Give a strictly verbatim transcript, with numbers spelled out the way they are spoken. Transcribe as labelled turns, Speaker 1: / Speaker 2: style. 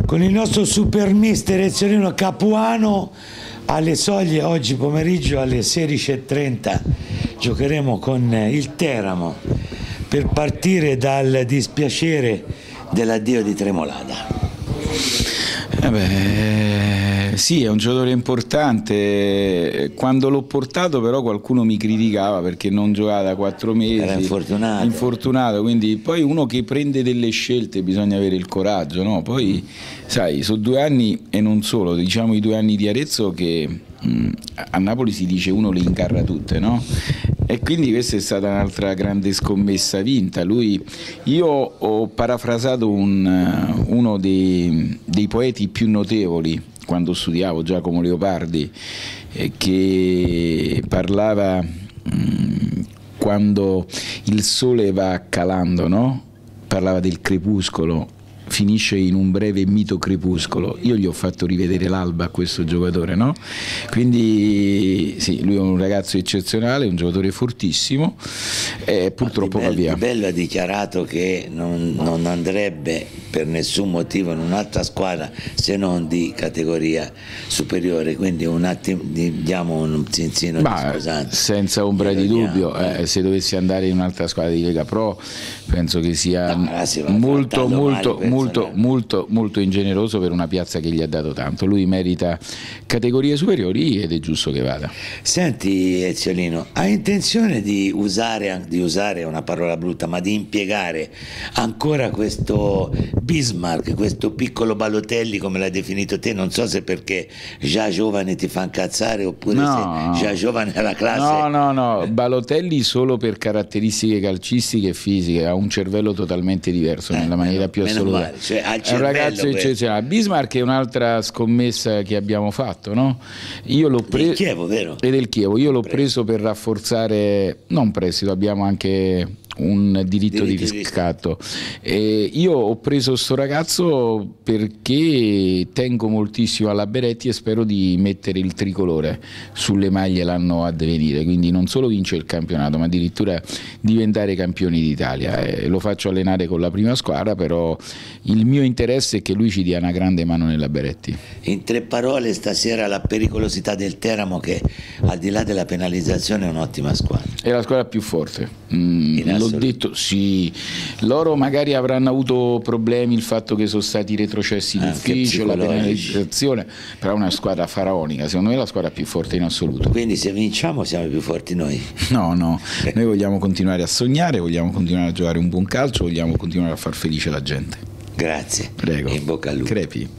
Speaker 1: con il nostro super mister Ezzolino Capuano alle soglie. Oggi pomeriggio alle sedici e trenta giocheremo con il Teramo per partire dal dispiacere dell'addio di Tremolada.
Speaker 2: Eh beh, sì, è un giocatore importante. Quando l'ho portato però qualcuno mi criticava perché non giocava da quattro mesi.
Speaker 1: Era infortunato.
Speaker 2: Infortunato, quindi poi uno che prende delle scelte bisogna avere il coraggio, no? Poi sai, sono due anni e non solo, diciamo i due anni di Arezzo che mh, a Napoli si dice uno le incarra tutte, no? E quindi questa è stata un'altra grande scommessa vinta. Lui, io ho parafrasato un, uno dei, dei poeti più notevoli quando studiavo, Giacomo Leopardi, eh, che parlava mh, quando il sole va calando, no? Parlava del crepuscolo, finisce in un breve mito crepuscolo. Io gli ho fatto rivedere l'alba a questo giocatore, no? Quindi sì, lui è un ragazzo eccezionale, un giocatore fortissimo e purtroppo va via.
Speaker 1: Di Bello ha dichiarato che non, non andrebbe per nessun motivo in un'altra squadra se non di categoria superiore, quindi un attimo diamo un zinzino di scusante.
Speaker 2: Senza ombra di dubbio, eh, se dovessi andare in un'altra squadra di Lega Pro penso che sia no, molto molto molto molto molto ingeneroso per una piazza che gli ha dato tanto. Lui merita categorie superiori ed è giusto che vada.
Speaker 1: Senti Ezzolino, hai intenzione di usare, di usare una parola brutta, ma di impiegare ancora questo Bismarck, questo piccolo Balotelli come l'hai definito te? Non so se perché già giovane ti fa incazzare oppure
Speaker 2: no,
Speaker 1: se già giovane alla classe.
Speaker 2: No, no, no, Balotelli solo per caratteristiche calcistiche e fisiche, ha un cervello totalmente diverso eh, nella maniera più assoluta.
Speaker 1: Cioè,
Speaker 2: è un ragazzo eccezionale. Bismarck è un'altra scommessa che abbiamo fatto, no? Io l'ho preso
Speaker 1: del Chievo, vero?
Speaker 2: E del Chievo, io l'ho preso per rafforzare, non prestito, abbiamo anche un diritto, diritto di riscatto. E io ho preso sto ragazzo perché tengo moltissimo alla Beretti e spero di mettere il tricolore sulle maglie l'anno a venire, quindi non solo vince il campionato ma addirittura diventare campioni d'Italia. Eh, lo faccio allenare con la prima squadra, però il mio interesse è che lui ci dia una grande mano nella Beretti.
Speaker 1: In tre parole stasera la pericolosità del Teramo, che al di là della penalizzazione è un'ottima squadra.
Speaker 2: È la squadra più forte. Mm, l'ho detto, sì. Loro magari avranno avuto problemi, il fatto che sono stati retrocessi d'ufficio, la penalizzazione, però è una squadra faraonica, secondo me è la squadra più forte in assoluto.
Speaker 1: Quindi se vinciamo siamo più forti noi?
Speaker 2: No, no, noi vogliamo continuare a sognare, vogliamo continuare a giocare un buon calcio, vogliamo continuare a far felice la gente.
Speaker 1: Grazie.
Speaker 2: Prego.
Speaker 1: In bocca al lupo.
Speaker 2: Crepi.